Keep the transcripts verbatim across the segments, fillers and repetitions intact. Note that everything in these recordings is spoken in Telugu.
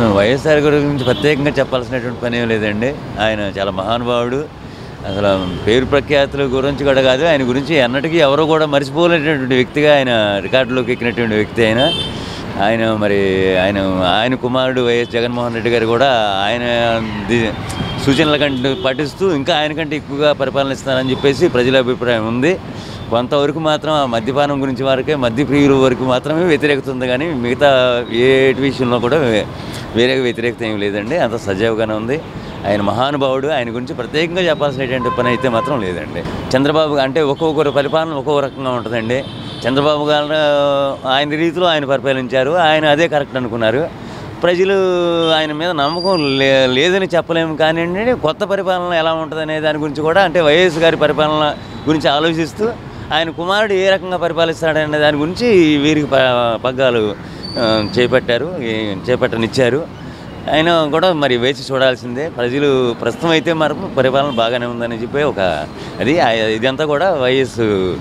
వైఎస్ఆర్ గురించి ప్రత్యేకంగా చెప్పాల్సినటువంటి పని ఏం లేదండి. ఆయన చాలా మహానుభావుడు. అసలు పేరు ప్రఖ్యాతుల గురించి కూడా కాదు, ఆయన గురించి ఎన్నటికీ ఎవరు కూడా మర్చిపోలేనటువంటి వ్యక్తిగా ఆయన రికార్డులోకి ఎక్కినటువంటి వ్యక్తి. ఆయన ఆయన మరి ఆయన ఆయన కుమారుడు వైఎస్ జగన్మోహన్ రెడ్డి గారు కూడా ఆయన సూచనల కంటే పాటిస్తూ ఇంకా ఆయన కంటే ఎక్కువగా పరిపాలన ఇస్తున్నారని చెప్పేసి ప్రజల అభిప్రాయం ఉంది. కొంతవరకు మాత్రం ఆ మద్యపానం గురించి వరకే, మద్యప్రియుల వరకు మాత్రమే వ్యతిరేకత ఉంది, కానీ మిగతా ఏ విషయంలో కూడా వేరే వ్యతిరేకత ఏమి లేదండి. అంత సజావుగానే ఉంది. ఆయన మహానుభావుడు. ఆయన గురించి ప్రత్యేకంగా చెప్పాల్సినటువంటి పని అయితే మాత్రం లేదండి. చంద్రబాబు అంటే ఒక్కొక్కరు పరిపాలన ఒక్కొక్క రకంగా ఉంటుందండి. చంద్రబాబు గారు ఆయన రీతిలో ఆయన పరిపాలించారు, ఆయన అదే కరెక్ట్ అనుకున్నారు. ప్రజలు ఆయన మీద నమ్మకం లే లేదని చెప్పలేము, కానీ కొత్త పరిపాలన ఎలా ఉంటుంది అనే దాని గురించి కూడా, అంటే వైఎస్ గారి పరిపాలన గురించి ఆలోచిస్తూ ఆయన కుమారుడు ఏ రకంగా పరిపాలిస్తాడనే దాని గురించి వీరికి పగ్గాలు చేపట్టారు, చేపట్టనిచ్చారు. ఆయన కూడా మరి వేచి చూడాల్సిందే. ప్రజలు ప్రస్తుతం అయితే మరి పరిపాలన బాగానే ఉందని చెప్పి ఒక అది ఇదంతా కూడా వైఎస్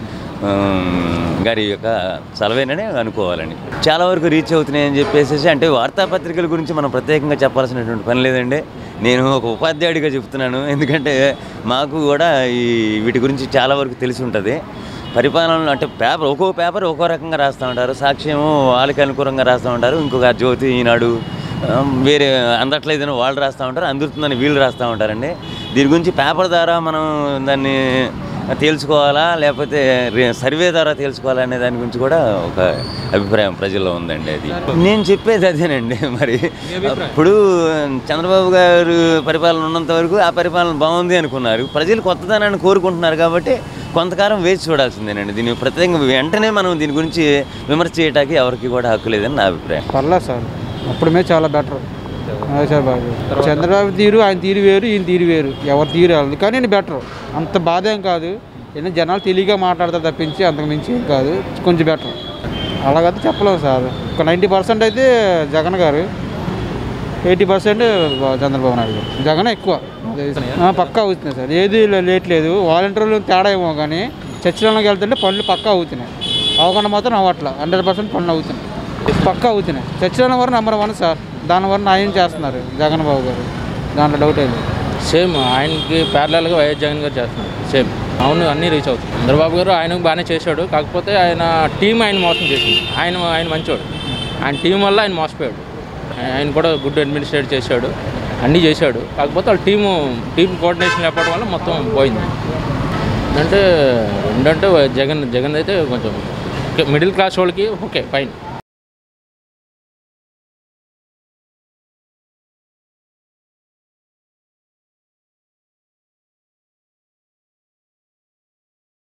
గారి యొక్క సలవేనని అనుకోవాలండి. చాలా వరకు రీచ్ అవుతున్నాయని చెప్పేసి, అంటే వార్తాపత్రికల గురించి మనం ప్రత్యేకంగా చెప్పాల్సినటువంటి పని లేదండి. నేను ఒక ఉపాధ్యాయుడిగా చెప్తున్నాను, ఎందుకంటే మాకు కూడా ఈ వీటి గురించి చాలా వరకు తెలిసి ఉంటుంది. పరిపాలనలో అంటే పేపర్ ఒక్కో పేపర్ ఒక్కో రకంగా రాస్తూ ఉంటారు. సాక్ష్యము వాళ్ళకి అనుకూలంగా రాస్తూ ఉంటారు, ఇంకొక జ్యోతి, ఈనాడు వేరే అందట్లేదని వాళ్ళు రాస్తూ ఉంటారు, అందుతుందని వీళ్ళు రాస్తూ ఉంటారండి. దీని గురించి పేపర్ ద్వారా మనం దాన్ని తేల్చుకోవాలా లేకపోతే సర్వే ద్వారా తేల్చుకోవాలా అనే దాని గురించి కూడా ఒక అభిప్రాయం ప్రజల్లో ఉందండి. అది నేను చెప్పేది అదేనండి. మరి ఇప్పుడు చంద్రబాబు గారు పరిపాలన ఉన్నంత వరకు ఆ పరిపాలన బాగుంది అనుకున్నారు. ప్రజలు కొత్తదనాన్ని కోరుకుంటున్నారు కాబట్టి కొంతకాలం వేచి చూడాల్సిందేనండి. దీన్ని ప్రత్యేకంగా వెంటనే మనం దీని గురించి విమర్శ చేయడానికి ఎవరికి కూడా హక్కు లేదని నా అభిప్రాయం. పర్లేదు సార్, అప్పుడుమే చాలా బెటర్. సార్ బాబు చంద్రబాబు తీరు ఆయన తీరు వేరు, ఈయన తీరు వేరు, ఎవరు తీరు వెళ్ళదు, కానీ నేను బెటర్. అంత బాధ ఏం కాదు, ఏదైనా జనాలు తెలియగా మాట్లాడతారు తప్పించి అంతకు మించి ఏం కాదు, కొంచెం బెటర్. అలాగైతే చెప్పలేము సార్. ఒక నైంటీ పర్సెంట్ అయితే జగన్ గారు, ఎయిటీ పర్సెంట్ చంద్రబాబు నాయుడు గారు. జగన్ ఎక్కువ పక్కా అవుతున్నాయి సార్, ఏది లేట్ లేదు. వాలంటీర్లు తేడా ఏమో కానీ చర్చలలోకి వెళ్తుంటే పనులు పక్కా అవుతున్నాయి. అవగాహన మాత్రం అవ్వట్లా, హండ్రెడ్ పర్సెంట్ పనులు అవుతున్నాయి, పక్కా అవుతున్నాయి. చర్చల వరకు నెంబర్ వన్ సార్, దానివల్ల ఆయన చేస్తున్నారు జగన్ బాబు గారు, దాంట్లో డౌట్ అయింది. సేమ్ ఆయనకి ప్యారలల్గా వైఎస్ జగన్ గారు చేస్తున్నారు సేమ్. అవును, అన్నీ రీచ్ అవుతుంది. చంద్రబాబు గారు ఆయనకు బాగానే చేశాడు, కాకపోతే ఆయన టీం ఆయన మోసం చేసింది. ఆయన ఆయన మంచోడు, ఆయన టీం వల్ల ఆయన మోసపోయాడు. ఆయన కూడా గుడ్ అడ్మినిస్ట్రేట్ చేశాడు, అన్నీ చేశాడు, కాకపోతే వాళ్ళ టీము టీం కోఆర్డినేషన్ లేకపోవడం వల్ల మొత్తం పోయింది. అంటే ఏంటంటే జగన్ జగన్ అయితే కొంచెం మిడిల్ క్లాస్ వాళ్ళకి ఓకే ఫైన్.